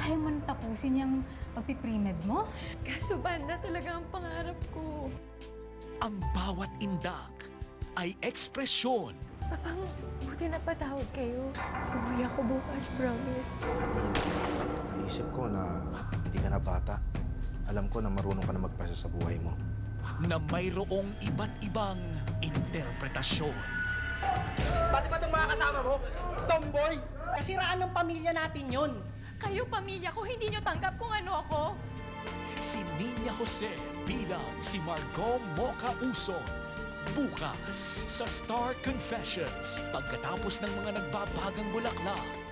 kaya mo nang tapusin yung pagpipremed mo? Kaso banda talaga ang pangarap ko. Ang bawat indak ay ekspresyon. Papang, buti na patawad kayo. Umuwi ako bukas, promise. Naisip ko na hindi ka na bata. Alam ko na marunong ka na magpasa sa buhay mo. Na mayroong iba't ibang interpretasyon. Pati ba itong mga kasama mo? Tomboy! Kasiraan ng pamilya natin yun. Kayo, pamilya ko, hindi nyo tanggap kung ano ako. Si Niña Jose bilang si Margot Mocha Uson. Bukas sa Star Confessions, pagkatapos ng mga nagbabagang bulaklak,